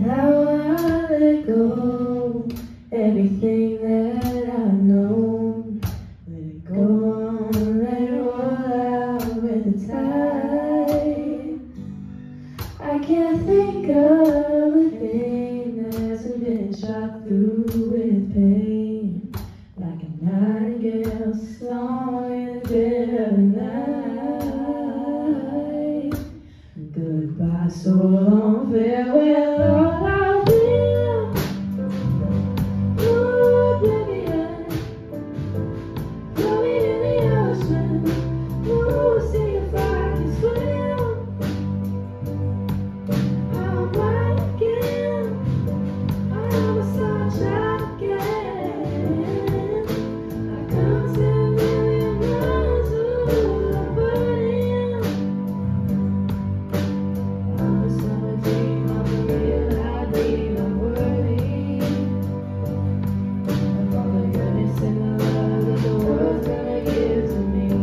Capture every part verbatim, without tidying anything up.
Now I let go everything that I've known. Let it go on, let it roll out with the tide. I can't think of a thing that hasn't been shot through with pain, like a nightingale song in the dead of the night. Goodbye, so long, farewell, all I've been. Ooh, oblivion, floating in the ocean. Ooh, see if I can swim. I'm blind again, I am a sunshine again. I come ten million miles, ooh, I'm burning. I'm a summer dream, I'm a real, I dream I'm worthy of all the goodness and the love that the world's gonna give to me.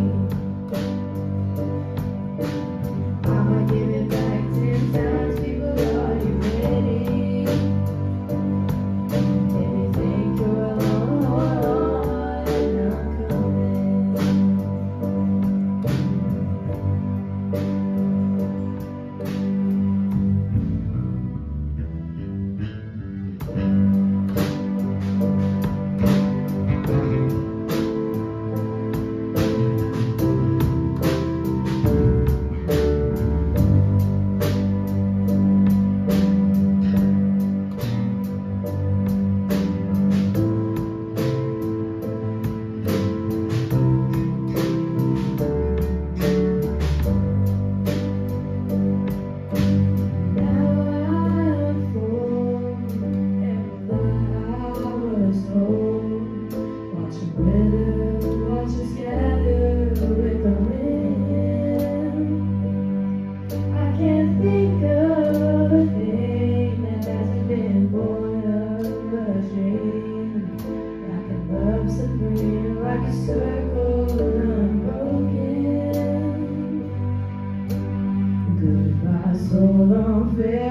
I'ma give it back ten times, people, are you ready? If you think you're alone, I'm coming. Like a circle unbroken. Goodbye, so long, farewell.